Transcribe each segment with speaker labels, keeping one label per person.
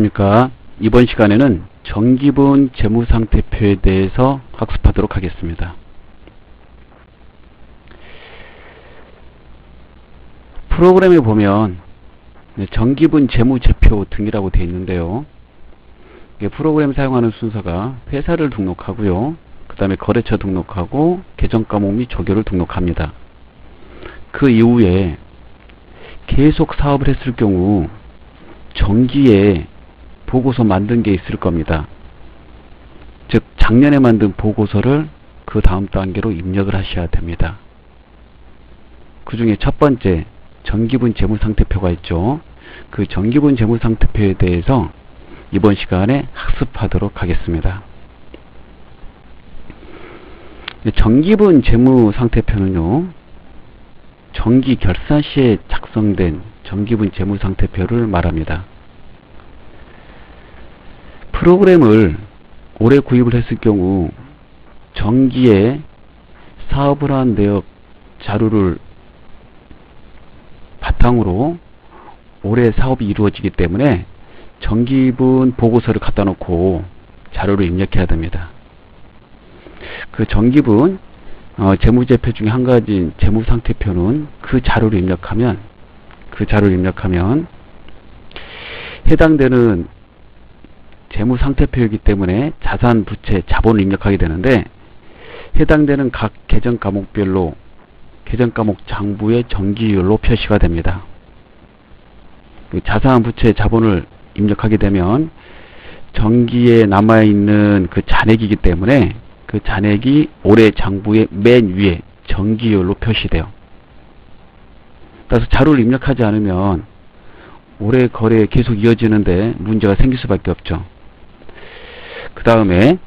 Speaker 1: 안녕하십니까. 이번 시간에는 정기분 재무상태표에 대해서 학습하도록 하겠습니다. 프로그램에 보면 정기분 재무제표 등이라고 되어 있는데요. 프로그램 사용하는 순서가 회사를 등록하고요. 그 다음에 거래처 등록하고 계정과목 및 조교를 등록합니다. 그 이후에 계속 사업을 했을 경우 정기에 보고서 만든 게 있을 겁니다. 즉 작년에 만든 보고서를 그 다음 단계로 입력을 하셔야 됩니다. 그 중에 첫 번째 정기분 재무상태표가 있죠. 그 정기분 재무상태표에 대해서 이번 시간에 학습하도록 하겠습니다. 정기분 재무상태표는요, 정기 결산 시에 작성된 정기분 재무상태표를 말합니다. 프로그램을 올해 구입을 했을 경우 정기에 사업을 한 내역 자료를 바탕으로 올해 사업이 이루어지기 때문에 정기분 보고서를 갖다 놓고 자료를 입력해야 됩니다. 그 정기분 재무제표 중에 한 가지인 재무상태표는 그 자료를 입력하면 해당되는 재무상태표이기 때문에 자산, 부채, 자본을 입력하게 되는데 해당되는 각 계정 과목별로 계정 과목 장부의 정기율로 표시가 됩니다. 자산, 부채, 자본을 입력하게 되면 정기에 남아있는 그 잔액이기 때문에 그 잔액이 올해 장부의 맨 위에 정기율로 표시돼요. 따라서 자료를 입력하지 않으면 올해 거래에 계속 이어지는데 문제가 생길 수밖에 없죠. 그 다음에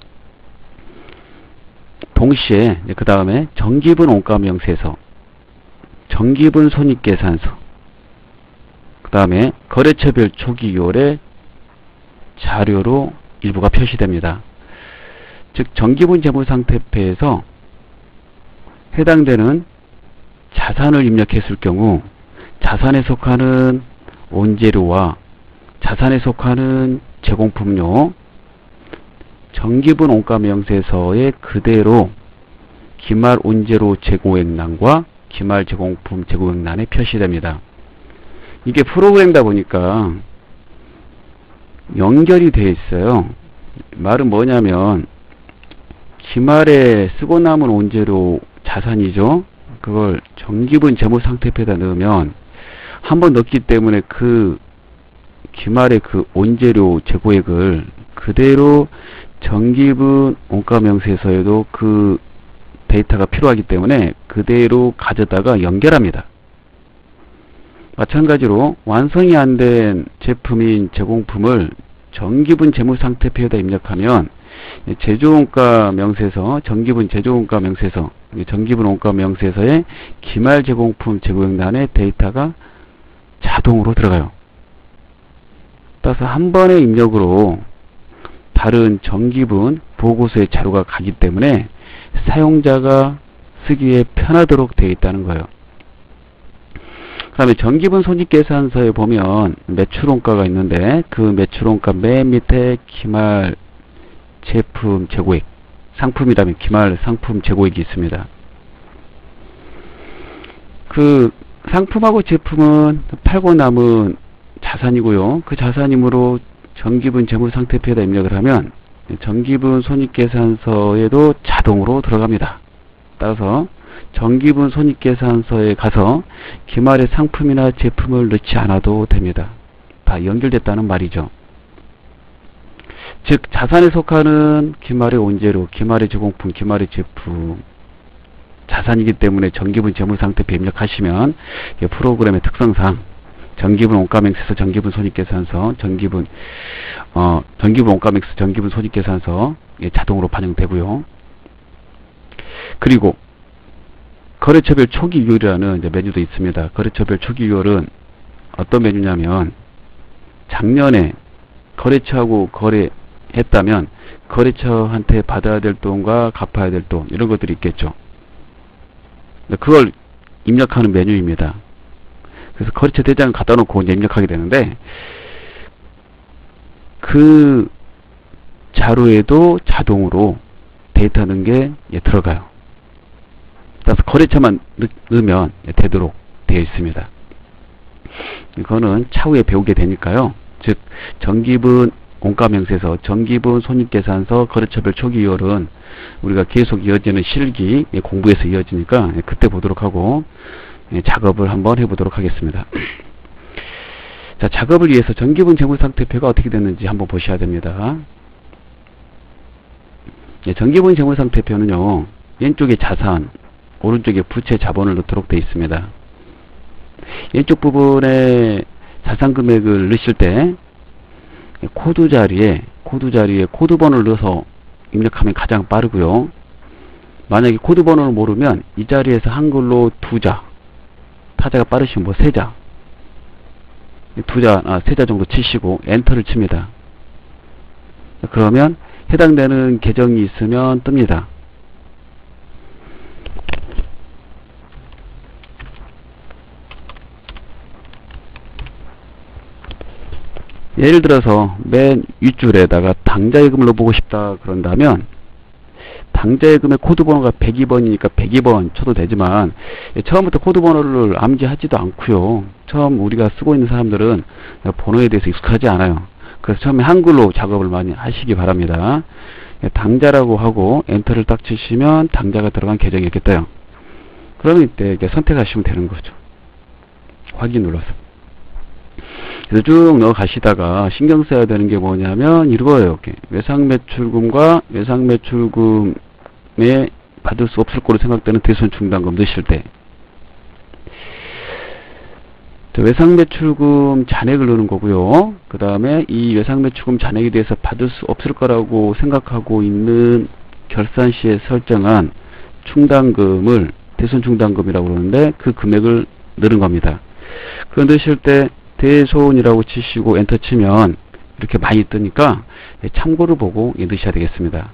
Speaker 1: 동시에 그 다음에 정기분 원가명세서, 정기분 손익계산서, 그 다음에 거래처별 초기율의 자료로 일부가 표시됩니다. 즉 정기분 재무상태표에서 해당되는 자산을 입력했을 경우 자산에 속하는 원재료와 자산에 속하는 제공품료, 정기분 원가명세서에 그대로 기말 원재료 재고액란과 기말 제공품 재고액란에 표시됩니다. 이게 프로그램이다 보니까 연결이 되어 있어요. 말은 뭐냐면 기말에 쓰고 남은 원재료 자산이죠. 그걸 정기분 재무상태표에다 넣으면 한번 넣기 때문에 그 기말의 그 원재료 재고액을 그대로 정기분 원가명세서에도 그 데이터가 필요하기 때문에 그대로 가져다가 연결합니다. 마찬가지로 완성이 안 된 제품인 제공품을 정기분 재무상태표에다 입력하면 제조원가 명세서, 정기분 제조원가 명세서, 정기분 원가 명세서에 기말 제공품 재고액란의 데이터가 자동으로 들어가요. 따라서 한 번의 입력으로 다른 정기분 보고서의 자료가 가기 때문에 사용자가 쓰기에 편하도록 되어 있다는 거예요. 그 다음에 정기분 손익계산서에 보면 매출원가가 있는데 그 매출원가 맨 밑에 기말 제품 재고액, 상품이라면 기말 상품 재고액이 있습니다. 그 상품하고 제품은 팔고 남은 자산이고요. 그 자산이므로 정기분 재무상태표에다 입력을 하면 정기분 손익계산서에도 자동으로 들어갑니다. 따라서 정기분 손익계산서에 가서 기말의 상품이나 제품을 넣지 않아도 됩니다. 다 연결됐다는 말이죠. 즉 자산에 속하는 기말의 원재료, 기말의 제공품, 기말의 제품 자산이기 때문에 정기분 재무상태표 입력하시면 프로그램의 특성상 정기분 원가명세서, 정기분 손익계산서, 정기분 원가명세서, 정기분 손익계산서 자동으로 반영되고요. 그리고 거래처별 초기율이라는 메뉴도 있습니다. 거래처별 초기율은 어떤 메뉴냐면 작년에 거래처하고 거래했다면 거래처한테 받아야 될 돈과 갚아야 될 돈 이런 것들이 있겠죠. 그걸 입력하는 메뉴입니다. 그래서 거래처 대장을 갖다 놓고 이제 입력하게 되는데 그 자료에도 자동으로 데이터 넣은 게 들어가요. 따라서 거래처만 넣으면 되도록 되어 있습니다. 이거는 차후에 배우게 되니까요. 즉 정기분 원가명세서, 정기분 손익계산서, 거래처별 초기이월은 우리가 계속 이어지는 실기 공부에서 이어지니까 그때 보도록 하고 작업을 한번 해보도록 하겠습니다. 자, 작업을 위해서 정기분 재무상태표가 어떻게 됐는지 한번 보셔야 됩니다. 정기분 재무상태표는요, 왼쪽에 자산, 오른쪽에 부채 자본을 넣도록 되어 있습니다. 왼쪽 부분에 자산 금액을 넣으실 때 코드 자리에 코드 번호를 넣어서 입력하면 가장 빠르고요. 만약에 코드 번호를 모르면 이 자리에서 한글로 2자, 타자가 빠르시면 뭐 3자, 3자 정도 치시고 엔터를 칩니다. 그러면 해당되는 계정이 있으면 뜹니다. 예를 들어서 맨 윗줄에다가 당좌예금을 넣어보고 싶다 그런다면 당좌예금의 코드 번호가 102번이니까 102번 쳐도 되지만 처음부터 코드 번호를 암기하지도 않고요. 처음 우리가 쓰고 있는 사람들은 번호에 대해서 익숙하지 않아요. 그래서 처음에 한글로 작업을 많이 하시기 바랍니다. 당좌라고 하고 엔터를 딱 치시면 당좌가 들어간 계정이 이렇게 떠요. 그러면 이때 선택하시면 되는 거죠. 확인 눌러서. 그래서 쭉 넣어 가시다가 신경 써야 되는 게 뭐냐면 이거예요. 이렇게 외상매출금과 외상매출금에 받을 수 없을 거로 생각되는 대손충당금 넣으실 때 외상매출금 잔액을 넣는 거고요. 그 다음에 이 외상매출금 잔액에 대해서 받을 수 없을 거라고 생각하고 있는 결산시에 설정한 충당금을 대손충당금이라고 그러는데 그 금액을 넣는 겁니다. 그거 넣으실 때 대손이라고 치시고 엔터 치면 이렇게 많이 뜨니까 참고를 보고 넣으셔야 되겠습니다.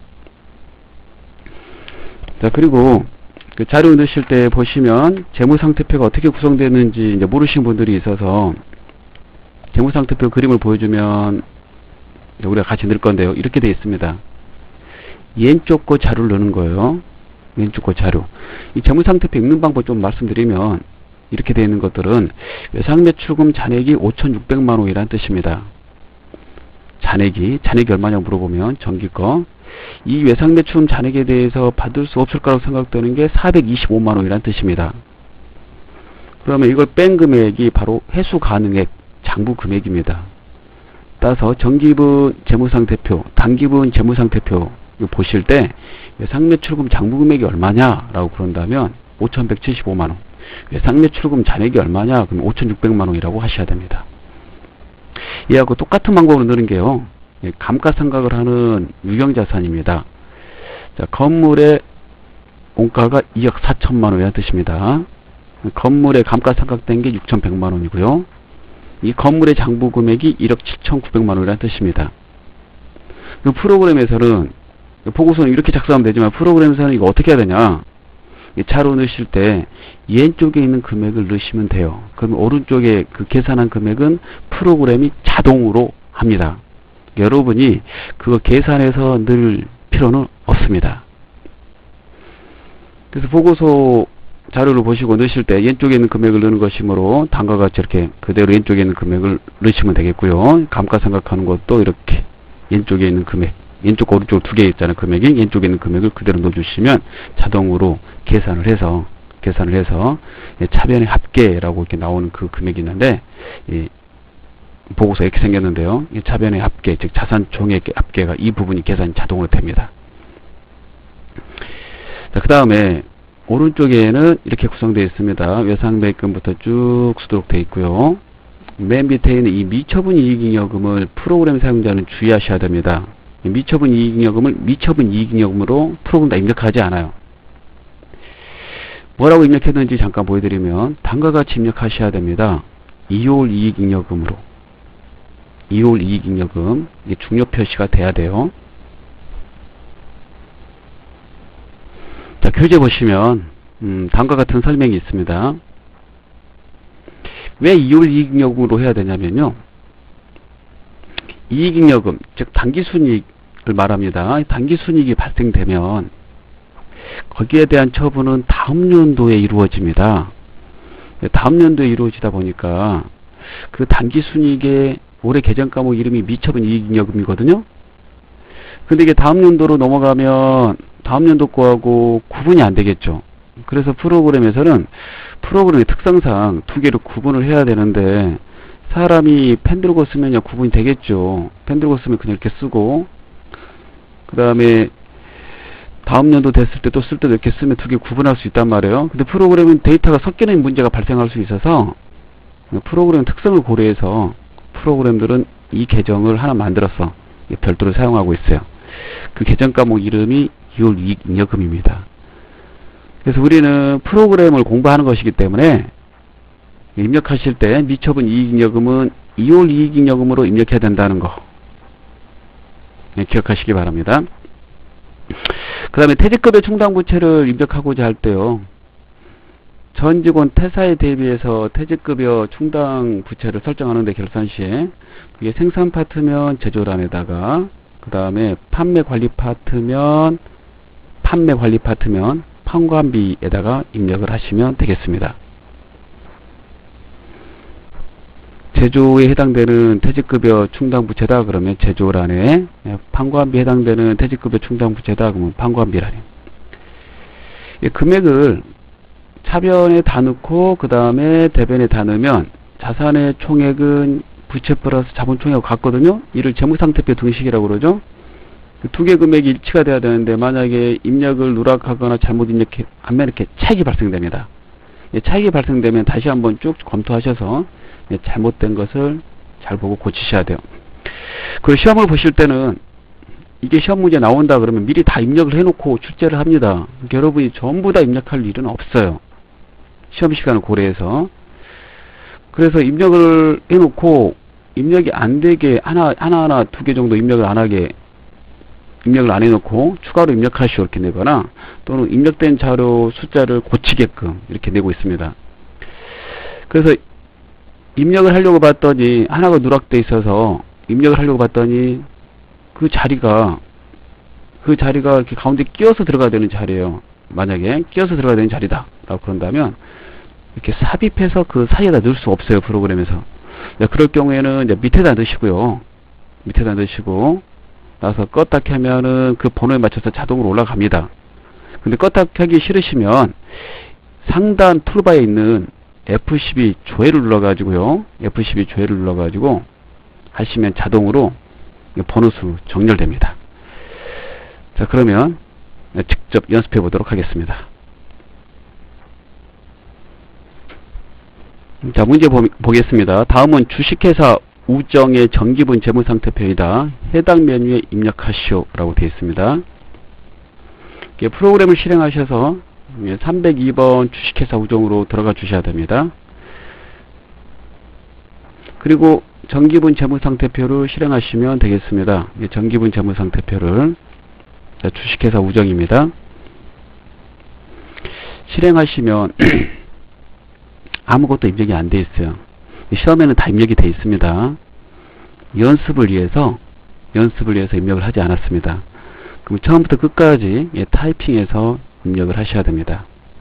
Speaker 1: 자, 그리고 그 자료 넣으실 때 보시면 재무상태표가 어떻게 구성되는지 이제 모르시는 분들이 있어서 재무상태표 그림을 보여주면 우리가 같이 넣을 건데요. 이렇게 되어 있습니다. 왼쪽 거 자료를 넣는 거예요. 왼쪽 거 자료. 이 재무상태표 읽는 방법 좀 말씀드리면 이렇게 되어 있는 것들은 외상매출금 잔액이 5,600만 원이라는 뜻입니다. 잔액이 얼마냐고 물어보면 정기 거. 이 외상매출금 잔액에 대해서 받을 수 없을 거라고 생각되는 게 425만 원이라는 뜻입니다. 그러면 이걸 뺀 금액이 바로 회수 가능액 장부 금액입니다. 따라서 정기분 재무상태표, 단기분 재무상태표 보실 때 외상매출금 장부 금액이 얼마냐라고 그런다면 5,175만 원. 외상매출금 잔액이 얼마냐? 그럼 5,600만 원이라고 하셔야 됩니다. 얘하고 똑같은 방법으로 넣는 게요. 감가상각을 하는 유경자산입니다. 자, 건물의 원가가 2억 4천만 원이라는 뜻입니다. 건물의 감가상각된 게 6,100만 원이고요. 이 건물의 장부 금액이 1억 7,900만 원이라는 뜻입니다. 그 프로그램에서는 보고서는 이렇게 작성하면 되지만 프로그램에서는 이거 어떻게 해야 되냐? 자료 넣으실 때 왼쪽에 있는 금액을 넣으시면 돼요. 그럼 오른쪽에 그 계산한 금액은 프로그램이 자동으로 합니다. 여러분이 그거 계산해서 넣을 필요는 없습니다. 그래서 보고서 자료를 보시고 넣으실 때 왼쪽에 있는 금액을 넣는 것이므로 다음과 같이 이렇게 그대로 왼쪽에 있는 금액을 넣으시면 되겠고요. 감가상각하는 것도 이렇게 왼쪽에 있는 금액, 왼쪽 오른쪽 두 개 있잖아요. 금액이 왼쪽에 있는 금액을 그대로 넣어주시면 자동으로 계산을 해서 차변의 합계라고 이렇게 나오는 그 금액이 있는데 보고서 이렇게 생겼는데요. 차변의 합계, 즉 자산 총액 합계가 이 부분이 계산이 자동으로 됩니다. 자, 그 다음에 오른쪽에는 이렇게 구성되어 있습니다. 외상매입금부터 쭉 수두록 되어 있고요. 맨 밑에 있는 이 미처분 이익잉여금을 프로그램 사용자는 주의하셔야 됩니다. 미처분 이익잉여금을 미처분 이익잉여금으로 프로그램 다 입력하지 않아요. 뭐라고 입력했는지 잠깐 보여드리면 다음과 같이 입력하셔야 됩니다. 2월 이익잉여금으로. 2월 이익잉여금, 이게 중요 표시가 돼야 돼요. 자, 교재 보시면 다음과 같은 설명이 있습니다. 왜 2월 이익잉여금으로 해야 되냐면요. 이익잉여금, 즉 당기순이익을 말합니다. 당기순이익이 발생되면 거기에 대한 처분은 다음 연도에 이루어집니다. 다음 연도에 이루어지다 보니까 그 당기순이익의 올해 개정과목 이름이 미처분 이익잉여금이거든요. 근데 이게 다음 연도로 넘어가면 다음 연도 거하고 구분이 안 되겠죠. 그래서 프로그램에서는 프로그램의 특성상 두 개를 구분을 해야 되는데, 사람이 펜 들고 쓰면요 구분이 되겠죠. 펜 들고 쓰면 그냥 이렇게 쓰고, 그 다음에 다음 연도 됐을 때 또 쓸 때도 이렇게 쓰면 두 개 구분할 수 있단 말이에요. 근데 프로그램은 데이터가 섞이는 문제가 발생할 수 있어서 프로그램 특성을 고려해서 프로그램들은 이 계정을 하나 만들어서 별도로 사용하고 있어요. 그 계정 과목 이름이 이월 이익잉여금입니다. 그래서 우리는 프로그램을 공부하는 것이기 때문에 입력하실 때 미처분 이익잉여금은 이월 이익잉여금으로 입력해야 된다는 거 기억하시기 바랍니다. 그 다음에 퇴직급여 충당부채를 입력하고자 할 때요, 전 직원 퇴사에 대비해서 퇴직급여 충당부채를 설정하는데 결산 시에 그게 생산 파트면 제조란에다가, 그 다음에 판매 관리 파트면 판관비에다가 입력을 하시면 되겠습니다. 제조에 해당되는 퇴직급여 충당부채다 그러면 제조란에, 판관비에 해당되는 퇴직급여 충당부채다 그러면 판관비란에. 금액을 차변에 다 넣고 그 다음에 대변에 다 넣으면 자산의 총액은 부채 플러스 자본 총액하고 같거든요. 이를 재무상태표 등식이라고 그러죠. 두 개 금액이 일치가 돼야 되는데 만약에 입력을 누락하거나 잘못 입력하면 이렇게 차익이 발생됩니다. 차익이 발생되면 다시 한번 쭉 검토하셔서 잘못된 것을 잘 보고 고치셔야 돼요. 그리고 시험을 보실 때는 이게 시험 문제 나온다 그러면 미리 다 입력을 해놓고 출제를 합니다. 그러니까 여러분이 전부 다 입력할 일은 없어요. 시험 시간을 고려해서. 그래서 입력을 해놓고 입력이 안 되게 하나하나 두 개 정도 입력을 안 하게, 입력을 안 해놓고 추가로 입력하시오 이렇게 내거나, 또는 입력된 자료 숫자를 고치게끔 이렇게 내고 있습니다. 그래서 입력을 하려고 봤더니 하나가 누락돼 있어서 입력을 하려고 봤더니 그 자리가 이렇게 가운데 끼어서 들어가야 되는 자리예요. 만약에 끼어서 들어가야 되는 자리다 라고 그런다면 이렇게 삽입해서 그 사이에다 넣을 수 없어요, 프로그램에서. 그럴 경우에는 이제 밑에다 넣으시고요. 밑에다 넣으시고 나서 껐다 켜면은 그 번호에 맞춰서 자동으로 올라갑니다. 근데 껐다 켜기 싫으시면 상단 툴바에 있는 F12 조회를 눌러가지고요. F12 조회를 눌러가지고 하시면 자동으로 번호수 정렬됩니다. 자, 그러면 직접 연습해 보도록 하겠습니다. 자, 문제 보겠습니다. 다음은 주식회사 우정의 정기분 재무상태표이다. 해당 메뉴에 입력하시오 라고 되어 있습니다. 프로그램을 실행하셔서 302번 주식회사 우정으로 들어가 주셔야 됩니다. 그리고 정기분 재무상태표를 실행하시면 되겠습니다. 정기분 재무상태표를, 주식회사 우정입니다. 실행하시면 아무것도 입력이 안 돼 있어요. 시험에는 다 입력이 돼 있습니다. 연습을 위해서 입력을 하지 않았습니다. 그럼 처음부터 끝까지 타이핑해서 입력을 하셔야 됩니다.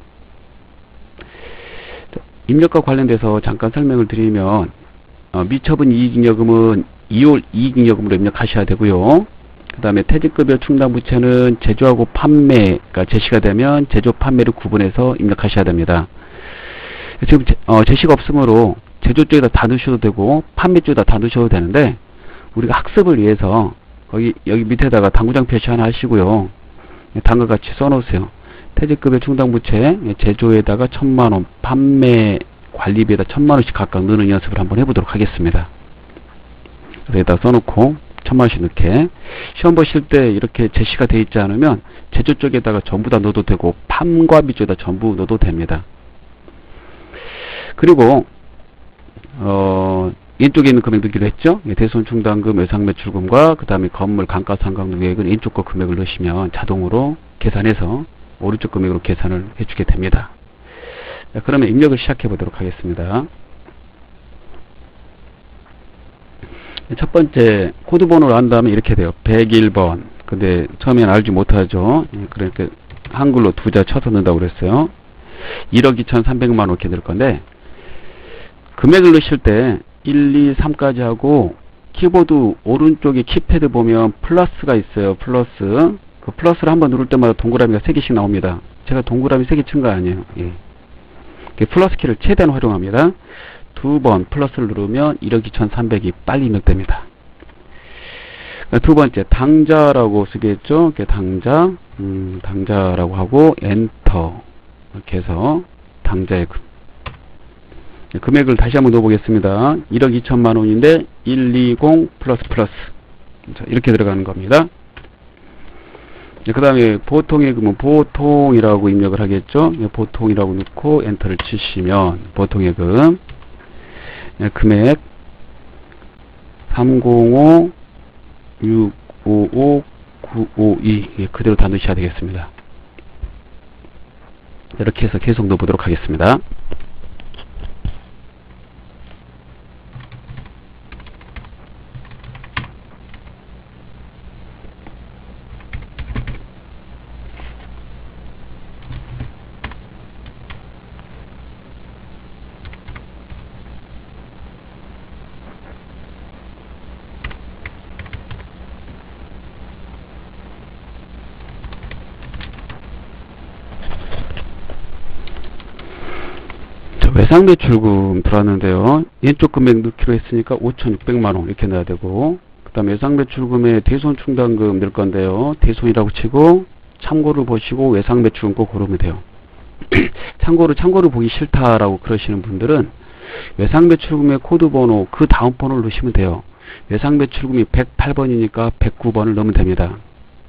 Speaker 1: 입력과 관련돼서 잠깐 설명을 드리면, 미처분 이익잉여금은 2월 이익잉여금으로 입력하셔야 되고요. 그 다음에 퇴직급여 충당부채는 제조하고 판매가 제시가 되면 제조 판매를 구분해서 입력하셔야 됩니다. 지금 제시가 없으므로 제조 쪽에다 다 넣으셔도 되고 판매 쪽에다 다 넣으셔도 되는데, 우리가 학습을 위해서 여기 밑에다가 당구장 표시 하나 하시고요. 다음과 같이 써놓으세요. 퇴직급여 충당부채 제조에다가 1000만원, 판매 관리비에다 1000만원씩 각각 넣는 연습을 한번 해보도록 하겠습니다. 그래서 여기다 써놓고 1000만원씩 넣게. 시험 보실 때 이렇게 제시가 되어 있지 않으면 제조 쪽에다가 전부 다 넣어도 되고 판관비 쪽에다 전부 넣어도 됩니다. 그리고 왼쪽에 있는 금액 넣기로 했죠. 대손충당금, 외상매출금과 그 다음에 건물 감가상각비 계획은 왼쪽 거 금액을 넣으시면 자동으로 계산해서 오른쪽 금액으로 계산을 해주게 됩니다. 자, 그러면 입력을 시작해 보도록 하겠습니다. 첫 번째 코드 번호를 안 다음에 이렇게 돼요. 101번. 근데 처음엔 알지 못하죠. 그러니까 한글로 두 자 쳐서 넣는다고 그랬어요. 1억 2,300만 원 이렇게 될 건데, 금액을 넣으실 때 1, 2, 3까지 하고 키보드 오른쪽에 키패드 보면 플러스가 있어요. 플러스. 그 플러스를 한번 누를 때마다 동그라미가 3개씩 나옵니다. 제가 동그라미 3개 친 거 아니에요. 예. 플러스 키를 최대한 활용합니다. 두 번 플러스를 누르면 1억 2,300이 빨리 입력됩니다. 두 번째 당자라고 쓰겠죠. 당자라고 하고 엔터 이렇게 해서 당자의 금액을 다시 한번 넣어보겠습니다. 1억 2천만 원인데 120 플러스 자, 이렇게 들어가는 겁니다. 그 다음에 보통의 금은 보통이라고 입력을 하겠죠. 보통이라고 넣고 엔터를 치시면 보통의 금 금액 305 655 952 그대로 다 넣으셔야 되겠습니다. 이렇게 해서 계속 넣어보도록 하겠습니다. 외상매출금 들어왔는데요. 왼쪽 금액 넣기로 했으니까 5,600만원 이렇게 넣어야 되고, 그 다음에 외상매출금에 대손충당금 넣을 건데요. 대손이라고 치고 참고를 보시고 외상매출금 꼭 고르면 돼요. 참고를 보기 싫다라고 그러시는 분들은 외상매출금의 코드번호 그 다음 번호를 넣으시면 돼요. 외상매출금이 108번이니까 109번을 넣으면 됩니다.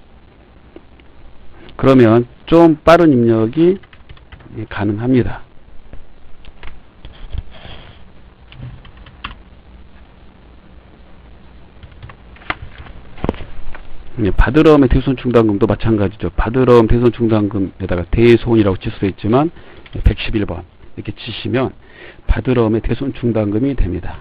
Speaker 1: 그러면 좀 빠른 입력이 가능합니다. 바드럼의 대손충당금도 마찬가지죠. 바드럼 대손충당금에다가 대손이라고 칠 수도 있지만 111번 이렇게 치시면 바드럼의 대손충당금이 됩니다.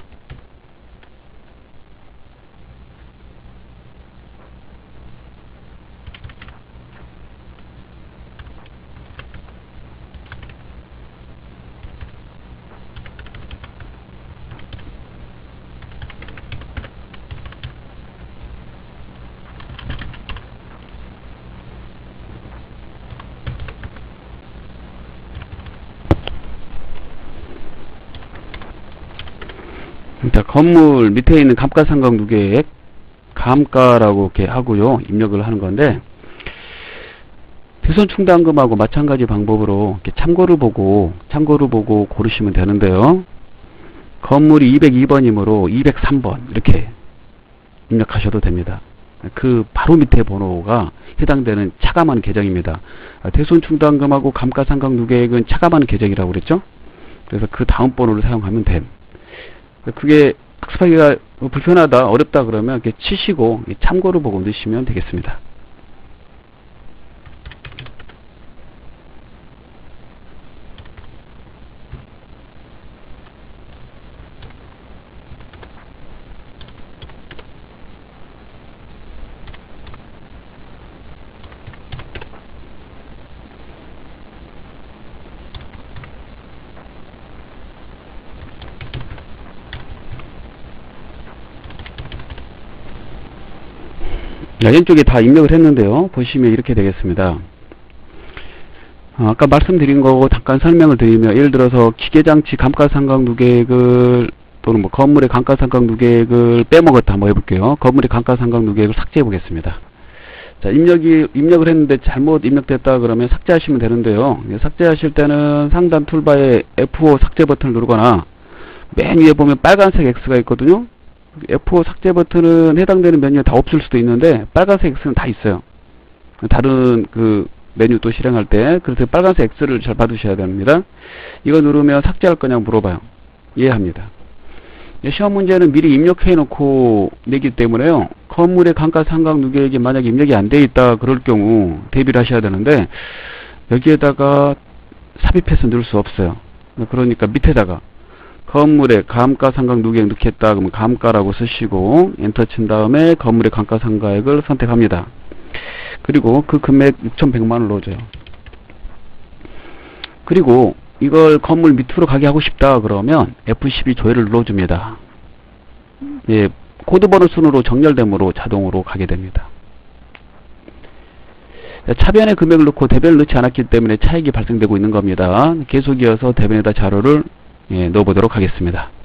Speaker 1: 자, 건물 밑에 있는 감가상각 누계액 감가라고 이렇게 하고요. 입력을 하는 건데, 대손충당금하고 마찬가지 방법으로 이렇게 참고를 보고 고르시면 되는데요. 건물이 202번이므로 203번 이렇게 입력하셔도 됩니다. 그 바로 밑에 번호가 해당되는 차감하는 계정입니다. 대손충당금하고 감가상각 누계액은 차감하는 계정이라고 그랬죠. 그래서 그 다음 번호를 사용하면 됨. 그게 학습하기가 불편하다, 어렵다 그러면 이렇게 치시고 참고를 보고 넣으시면 되겠습니다. 왼쪽에 다 입력을 했는데요. 보시면 이렇게 되겠습니다. 아까 말씀드린 거 잠깐 설명을 드리면, 예를 들어서 기계장치 감가상각 누계액을 또는 뭐 건물의 감가상각 누계액을 빼먹었다 한번 해볼게요. 건물의 감가상각 누계액을 삭제해 보겠습니다. 자, 입력을 했는데 잘못 입력됐다 그러면 삭제하시면 되는데요. 삭제하실 때는 상단 툴바에 F5 삭제 버튼을 누르거나 맨 위에 보면 빨간색 X가 있거든요. F5 삭제 버튼은 해당되는 메뉴에 다 없을 수도 있는데 빨간색 X는 다 있어요. 다른 그 메뉴 또 실행할 때. 그래서 빨간색 X를 잘 받으셔야 됩니다. 이거 누르면 삭제할 거냐고 물어봐요. 이해합니다. 시험 문제는 미리 입력해 놓고 내기 때문에요. 건물의 감가상각 누계액이 만약에 입력이 안 돼 있다 그럴 경우 대비를 하셔야 되는데, 여기에다가 삽입해서 넣을 수 없어요. 그러니까 밑에다가 건물의 감가상각 누계액 넣겠다. 그러면 감가라고 쓰시고 엔터 친 다음에 건물의 감가상각액을 선택합니다. 그리고 그 금액 6,100만원을 넣어줘요. 그리고 이걸 건물 밑으로 가게 하고 싶다 그러면 F12 조회를 눌러줍니다. 예, 코드번호 순으로 정렬됨으로 자동으로 가게 됩니다. 차변에 금액을 넣고 대변을 넣지 않았기 때문에 차익이 발생되고 있는 겁니다. 계속 이어서 대변에다 자료를 넣어보도록 하겠습니다.